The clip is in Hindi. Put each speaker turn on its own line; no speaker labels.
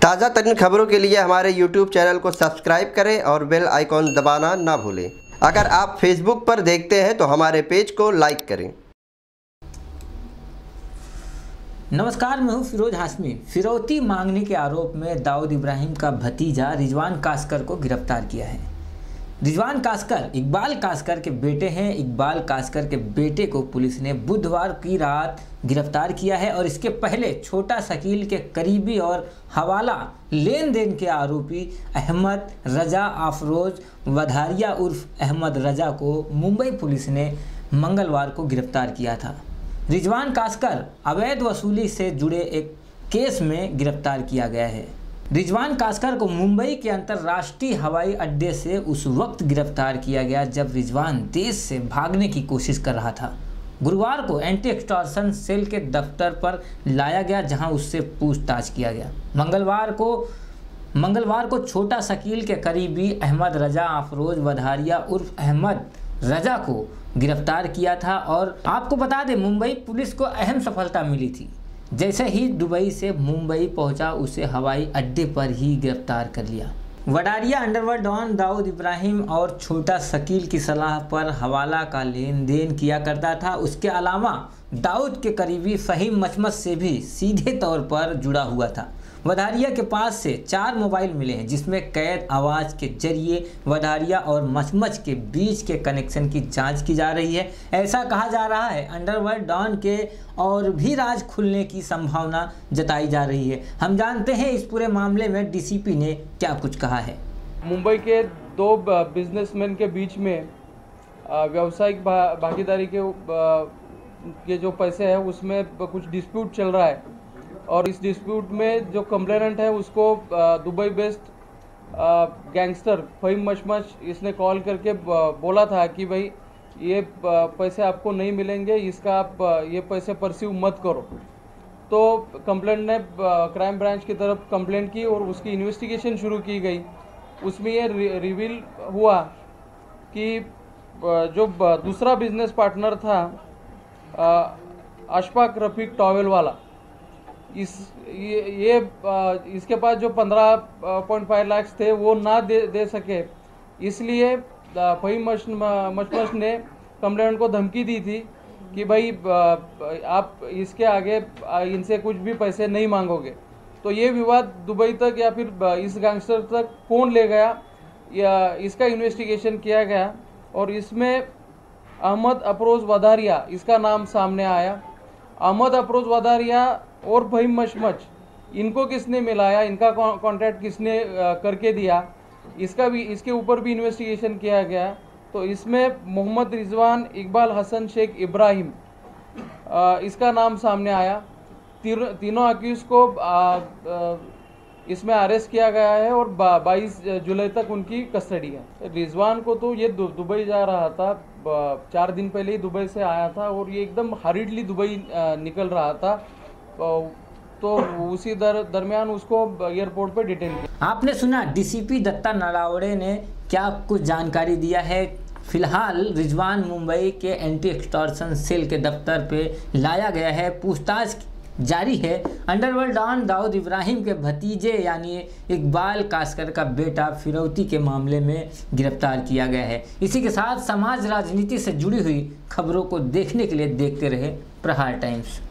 ताज़ा तरीन खबरों के लिए हमारे YouTube चैनल को सब्सक्राइब करें और बेल आइकॉन दबाना ना भूलें। अगर आप Facebook पर देखते हैं तो हमारे पेज को लाइक करें।
नमस्कार, मैं हूं फिरोज हाशमी। फिरौती मांगने के आरोप में दाऊद इब्राहिम का भतीजा रिजवान कासकर को गिरफ्तार किया है। रिजवान कासकर इकबाल कासकर के बेटे हैं। इकबाल कासकर के बेटे को पुलिस ने बुधवार की रात गिरफ्तार किया है और इसके पहले छोटा शकील के करीबी और हवाला लेन देन के आरोपी अहमद रजा अफरोज वधारिया उर्फ अहमद रजा को मुंबई पुलिस ने मंगलवार को गिरफ्तार किया था। रिजवान कासकर अवैध वसूली से जुड़े एक केस में गिरफ्तार किया गया है। रिजवान कासकर को मुंबई के अंतर्राष्ट्रीय हवाई अड्डे से उस वक्त गिरफ्तार किया गया जब रिजवान देश से भागने की कोशिश कर रहा था। गुरुवार को एंटी एक्सटॉर्शन सेल के दफ्तर पर लाया गया जहां उससे पूछताछ किया गया। मंगलवार को छोटा शकील के करीबी अहमद रजा अफरोज वधारिया उर्फ अहमद रजा को गिरफ्तार किया था और आपको बता दें, मुंबई पुलिस को अहम सफलता मिली थी। जैसे ही दुबई से मुंबई पहुंचा उसे हवाई अड्डे पर ही गिरफ्तार कर लिया। वडारिया अंडरवर्ल्ड डॉन दाऊद इब्राहिम और छोटा शकील की सलाह पर हवाला का लेन देन किया करता था। उसके अलावा दाऊद के करीबी फहीम मचमच से भी सीधे तौर पर जुड़ा हुआ था। वधारिया के पास से 4 मोबाइल मिले हैं जिसमें कैद आवाज़ के जरिए वधारिया और मचमच के बीच के कनेक्शन की जांच की जा रही है। ऐसा कहा जा रहा है अंडरवर्ल्ड डॉन के और भी राज खुलने की संभावना जताई जा रही है। हम जानते हैं इस पूरे मामले में डीसीपी ने क्या कुछ कहा है।
मुंबई के 2 बिजनेसमैन के बीच में व्यावसायिक भागीदारी के जो पैसे हैं उसमें कुछ डिस्प्यूट चल रहा है और इस डिस्प्यूट में जो कंप्लेनेंट है उसको Dubai based gangster Fahim Machmach इसने कॉल करके बोला था कि भाई ये पैसे आपको नहीं मिलेंगे, इसका आप ये पैसे परसीव मत करो। तो कंप्लेंट ने क्राइम ब्रांच की तरफ कंप्लेंट की और उसकी इन्वेस्टिगेशन शुरू की गई। उसमें ये रिवील हुआ कि जो दूसरा बिजनेस पार्टनर था अशफाक रफीक टॉवेल वाला, इसके पास जो 15.5 लाख थे वो ना दे सके, इसलिए फहीम मचमच ने कंप्लेंट को धमकी दी थी कि भाई आप इसके आगे इनसे कुछ भी पैसे नहीं मांगोगे। तो ये विवाद दुबई तक या फिर इस गैंगस्टर तक कौन ले गया या इसका इन्वेस्टिगेशन किया गया और इसमें अहमद अफरोज वधारिया इसका नाम सामने आया। अहमद अफरोज वधारिया और फहीम मचमच इनको किसने मिलाया, इनका कॉन्ट्रैक्ट किसने करके दिया, इसके ऊपर भी इन्वेस्टिगेशन किया गया। तो इसमें मोहम्मद रिजवान इकबाल हसन शेख इब्राहिम इसका नाम सामने आया। तीनों अक्यूज को इसमें अरेस्ट किया गया है और 22 जुलाई तक उनकी कस्टडी है। रिजवान को तो ये दुबई जा रहा था, 4 दिन पहले ही दुबई से आया था और ये एकदम हरीडली दुबई निकल रहा था। तो उसी दरमियान उसको एयरपोर्ट पे डिटेन किया।
आपने सुना डीसीपी दत्ता नलावड़े ने क्या कुछ जानकारी दिया है। फिलहाल रिजवान मुंबई के एंटी एक्सटॉर्शन सेल के दफ्तर पे लाया गया है, पूछताछ जारी है। अंडरवर्ल्ड डॉन दाऊद इब्राहिम के भतीजे यानी इकबाल कासकर का बेटा फिरौती के मामले में गिरफ्तार किया गया है। इसी के साथ समाज राजनीति से जुड़ी हुई खबरों को देखने के लिए देखते रहे प्रहार टाइम्स।